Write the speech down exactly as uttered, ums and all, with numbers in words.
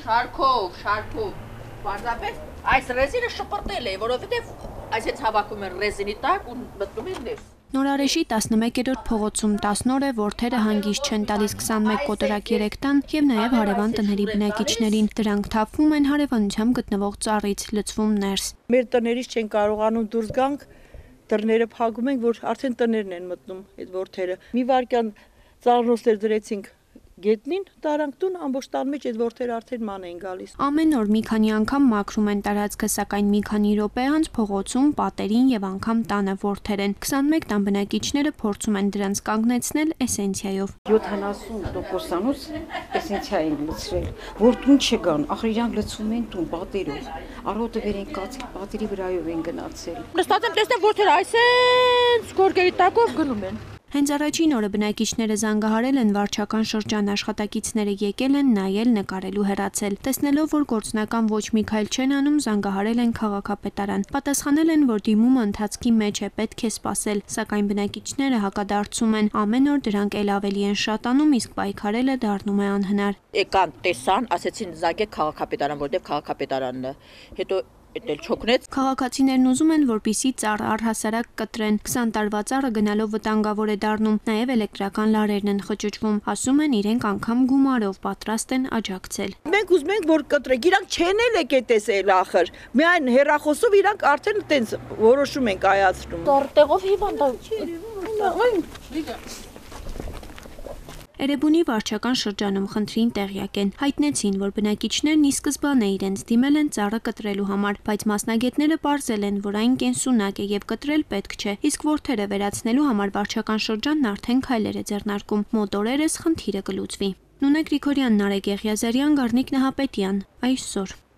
Շարքով, շարքով։ Պարզապես այս ռեզինը շպրտել է, որովհետև այսպես հավաքում են ռեզինի տակ ու մտնում են ներս։ Նորարեշի տասնմեկերորդ փողոցում տասն օր է, որթերը հանգիստ չեն տալիս քսանմեկ կոտորակ երեք տան եւ նաեւ հարևան տների բնակիչներին։ Դրանք թափվում են հարևանությամբ գտնվող ծառից, լցվում ներս։ Մեր տներից չեն կարողանում դուրս գանք, դռները փակում ենք, որ արդեն տներն են մտնում այդ որթերը։ Մի վարքյան ծառնոստեր դրեցինք գետնին, տարանք տուն, ամբողջ տան մեջ այդ որթերը արդեն ման են գալիս։ Ամեն օր մի քանի անգամ մաքրում են տարածքը, սակայն մի քանի րոպե անց փողոցում, պատերին եւ անգամ տանը որթեր են։ քսանմեկ տան բնակիչները փորձում են դրանց կանգնեցնել էսենցիայով։ յոթանասուն տոկոսանոց էսենցիա են լցրել, որ տուն չգան, ախր իրանք լցում են տուն պատերով։ Արոտը վեր են կացել, պատերի վրայով են գնացել։ Նստած եմ տեսնել որթերը այսպես գորգերի տակով գնում են։ Հենց առաջին օրը բնակիչները զանգահարել են վարչական շրջան, աշխատակիցները եկել են նայել, նկարելու հեռացել։ Տեսնելով, որ գործնական ոչ մի քայլ չեն անում, զանգահարել են քաղաքապետարան։ Պատասխանել են, որ դիմումը ընթացքի մեջ է, պետք է սպասել, սակայն բնակիչները հակադարձում են, ամեն օր դրանք էլ ավելի են շատանում, իսկ պայքարելը դառնում է անհնար։ Եկան, տեսան, ասեցին զանգեք քաղաքապետարան, որտեղ քաղաքապետարանն է։ Հետո Էդել չոքնեց։ Քաղաքացիներն ուզում են, որպիսի ծառը առհասարակ կտրեն։ քսան տարվա ծառը գնալով վտանգավոր է դառնում, նաև էլեկտրական լարերն են խճճվում։ Ասում են, իրենք անգամ գումարով պատրաստ են աջակցել։ Մենք ուզում ենք, որ կտրեք, իրանք չեն էլ եկել տեսել ախր։ Միայն հերախոսով իրանք արդեն տենց որոշում են կայացնում։ Տորտեղով հիվանդա։ Էրեբունի վարչական շրջանում խնդրին տեղյակ են, հայտնեցին, որ բնակիչներն ի սկզբանե իրենց դիմել են ծառը կտրելու համար, բայց մասնագետները պարզել են, որ այն կենսունակ է եւ կտրել պետք չէ, իսկ որթերը վերացնելու համար վարչական շրջանն արդեն քայլեր է ձեռնարկում, մոտ օրերս խնդիրը կլուծվի։ Նունե Գրիգորյան, Նարեկ Եղիազարյան, Գառնիկ Նահապետյան, այսօր։